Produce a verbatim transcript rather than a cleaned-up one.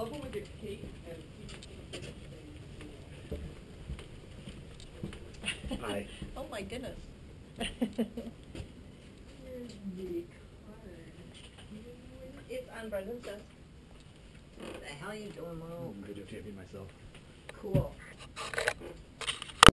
open with your cake and Hi. Oh my goodness. Here's the card. It's on Brendan's desk. What the hell are you doing, Mo? I'm videotaping myself. Cool.